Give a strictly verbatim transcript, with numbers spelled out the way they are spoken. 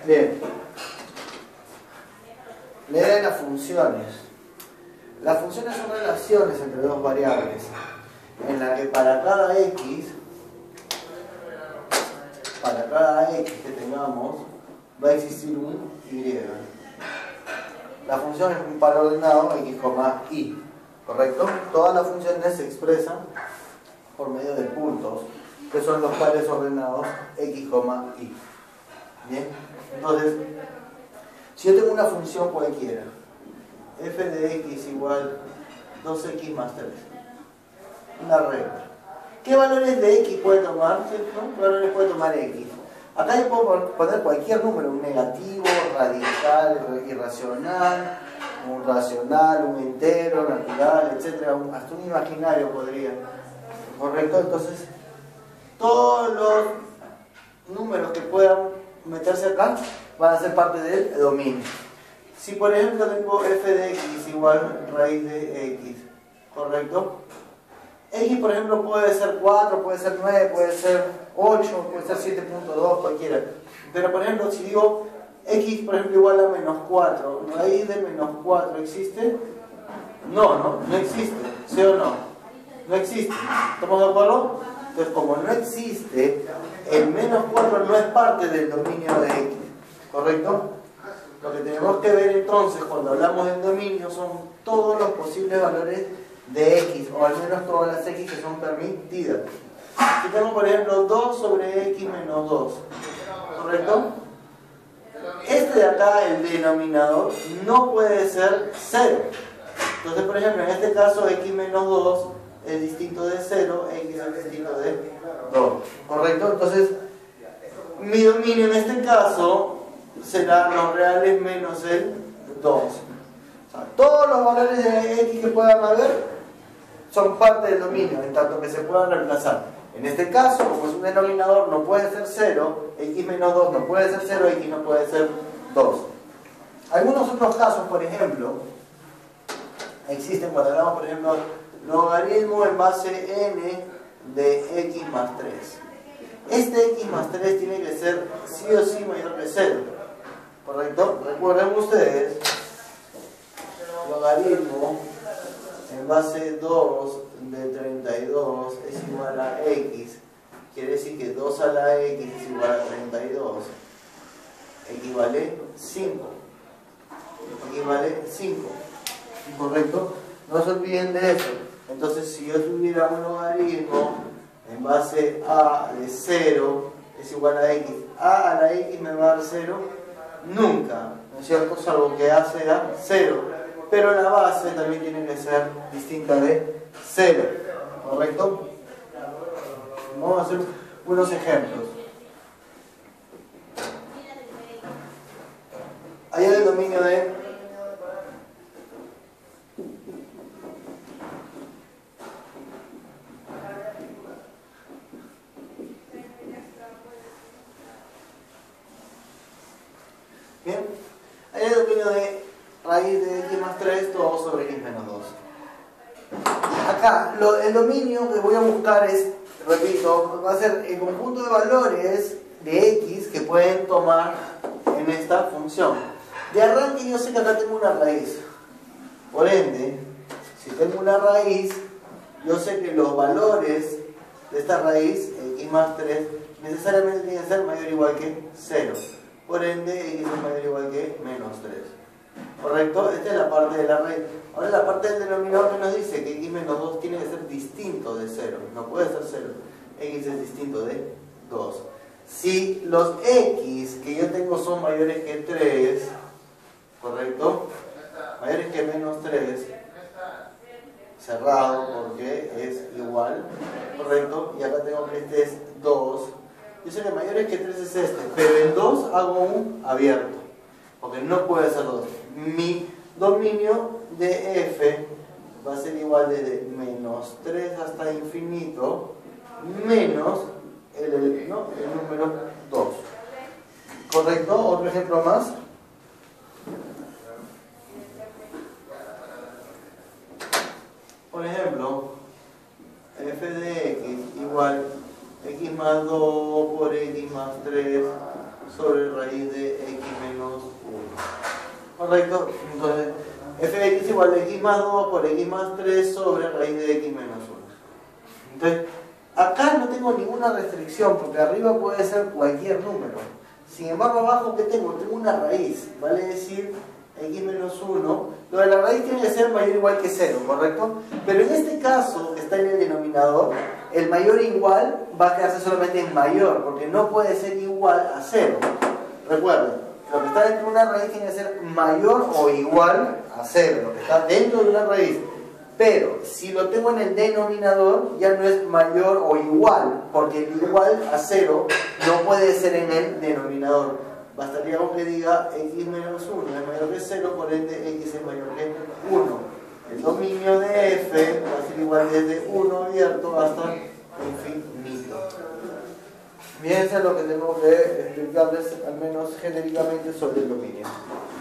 Bien. La idea de las funciones. Las funciones son relaciones entre dos variables, en la que para cada x, para cada x que tengamos, va a existir un y. La función es un par ordenado x, y. ¿Correcto? Todas las funciones se expresan por medio de puntos, que son los pares ordenados x, y. Bien, entonces, si yo tengo una función cualquiera, f de x igual dos x más tres, una regla. ¿Qué valores de x puede tomar? ¿Qué valores puede tomar x? Acá yo puedo poner cualquier número, un negativo, radical, irracional, un racional, un entero, natural, etcétera, hasta un imaginario podría. ¿Correcto? Entonces, todos los números que puedan meterse acá van a ser parte del dominio. Si por ejemplo tengo f de x igual raíz de x, ¿correcto? X por ejemplo puede ser cuatro, puede ser nueve, puede ser ocho, puede ser siete punto dos, cualquiera. Pero por ejemplo si digo x por ejemplo igual a menos cuatro, raíz de menos cuatro, ¿existe? No, no, no existe, ¿sí o no? No existe, ¿estamos de acuerdo? Entonces como no existe, el menos cuatro no es parte del dominio de x, ¿correcto? Lo que tenemos que ver entonces cuando hablamos del dominio son todos los posibles valores de x, o al menos todas las x que son permitidas. Si tengo por ejemplo dos sobre x menos dos, ¿correcto? Este de acá, el denominador, no puede ser cero. Entonces por ejemplo en este caso x menos dos es distinto de cero, x es distinto de dos, ¿correcto? Entonces mi dominio en este caso será los reales menos el dos. O sea, todos los valores de x que puedan haber son parte del dominio, en tanto que se puedan reemplazar. En este caso, como es un denominador, no puede ser cero, x menos dos no puede ser cero, x no puede ser dos. Algunos otros casos, por ejemplo, existen cuando hablamos, por ejemplo, logaritmo en base n de x más tres. Este x más tres tiene que ser sí o sí mayor que cero. ¿Correcto? Recuerden ustedes, logaritmo en base dos de treinta y dos es igual a x. Quiere decir que dos a la x es igual a treinta y dos. Equivale cinco. Equivale cinco. ¿Correcto? No se olviden de eso. Entonces, si yo tuviera un logaritmo en base a de cero es igual a x, a a la x me va a dar cero. Nunca, ¿no es cierto? Salvo que a sea cero. Pero la base también tiene que ser distinta de cero. ¿Correcto? Vamos a hacer unos ejemplos. Allá del dominio de Bien, ahí el dominio de raíz de x más tres, todo sobre x menos dos. Acá, lo, el dominio que voy a buscar es, repito, va a ser el conjunto de valores de x que pueden tomar en esta función. De arranque yo sé que acá tengo una raíz. Por ende, si tengo una raíz, yo sé que los valores de esta raíz, x más tres, necesariamente tienen que ser mayor o igual que cero. Por ende, x es mayor o igual que menos tres. ¿Correcto? Esta es la parte de la raíz. Ahora la parte del denominador que nos dice que x menos dos tiene que ser distinto de cero. No puede ser cero. X es distinto de dos. Si los x que yo tengo son mayores que tres, ¿correcto? Mayores que menos tres, cerrado porque es igual, ¿correcto? Y acá tengo que este es dos. Yo sé que mayores que tres es este, pero en dos hago un abierto, porque no puede ser dos. Mi dominio de f va a ser igual desde menos tres hasta infinito, menos el, el, ¿no? el número dos. ¿Correcto? Otro ejemplo más. Por ejemplo, f de x igual x más dos por x más tres sobre raíz de x menos uno. ¿Correcto? Entonces, f de x igual a x más dos por x más tres sobre raíz de x menos uno. Entonces, acá no tengo ninguna restricción, porque arriba puede ser cualquier número. Sin embargo, abajo, ¿qué tengo? Tengo una raíz, vale decir x menos uno. Lo de la raíz tiene que ser mayor o igual que cero, ¿correcto? Pero en este caso, que está en el denominador, el mayor igual va a quedarse solamente en mayor, porque no puede ser igual a cero. Recuerden, lo que está dentro de una raíz tiene que ser mayor o igual a cero, lo que está dentro de una raíz. Pero si lo tengo en el denominador, ya no es mayor o igual, porque el igual a cero no puede ser en el denominador. Bastaría con que diga x menos uno es mayor que cero, por ende x es mayor que uno. El dominio de f va a ser igual desde uno abierto hasta infinito. Bien, eso es lo que tengo que explicarles, al menos genéricamente, sobre el dominio.